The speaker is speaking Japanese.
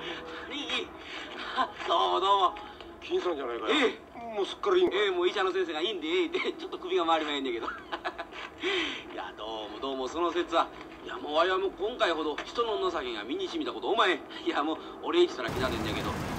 どうもどうも。 金さんじゃないかよ。もうすっかりいいんか。 もう医者の先生がいいんでちょっと首が回りまへんねんけど。いやどうもどうもその説は。いやもうわいはもう今回ほど人の情けが身にしみたことお前。いやもうお礼したら刻んでんだけど。